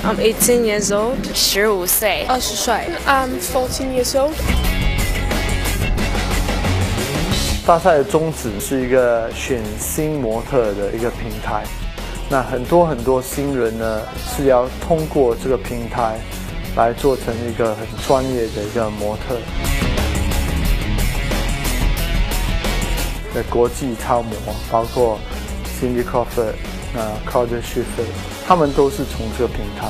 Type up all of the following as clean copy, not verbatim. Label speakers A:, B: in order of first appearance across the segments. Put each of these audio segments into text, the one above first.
A: I'm 18 years old. 15岁。
B: 20岁。
C: I'm 14 years old.
D: 大赛的宗旨是一个选新模特的一个平台。那很多新人呢是要通过这个平台来做成一个很专业的一个模特。的国际超模，包括 Cindy Crawford、Claudia Schiffer， 他们都是从这个平台。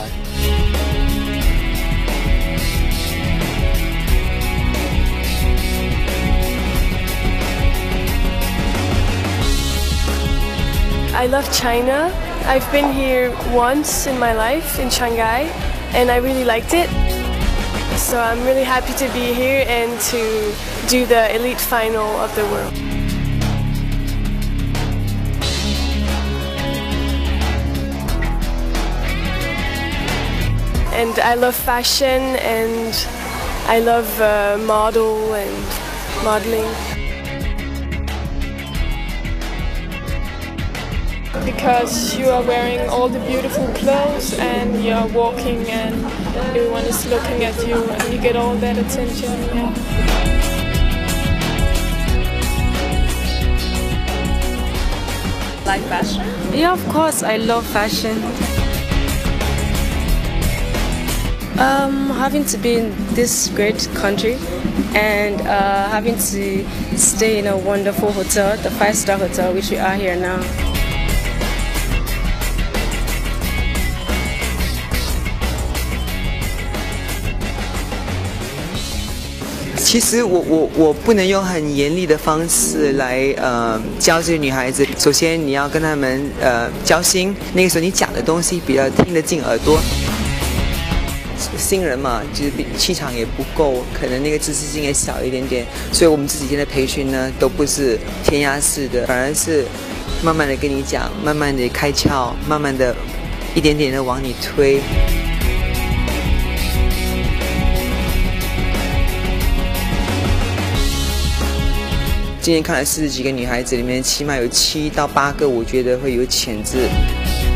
C: I love China. I've been here once in my life in Shanghai, and I really liked it. So I'm really happy to be here and to do the elite final of the world. And I love fashion, and I love model and modeling. Because you are wearing all the beautiful clothes and you are walking and everyone is looking at you and you get all that attention. Yeah.
B: Like fashion?
A: Yeah, of course, I love fashion. Having to be in this great country and having to stay in a wonderful hotel, the 5-star hotel, which we are here now.
E: 其实我不能用很严厉的方式来教这些女孩子。首先你要跟她们交心，那个时候你讲的东西比较听得进耳朵。新人嘛，就是气场也不够，可能那个知识性也小一点点，所以我们这几天的培训呢，都不是填鸭式的，反而是慢慢的跟你讲，慢慢的开窍，慢慢的一点点的往你推。今天看了40几个女孩子里面，起码有7到8个，我觉得会有潜质。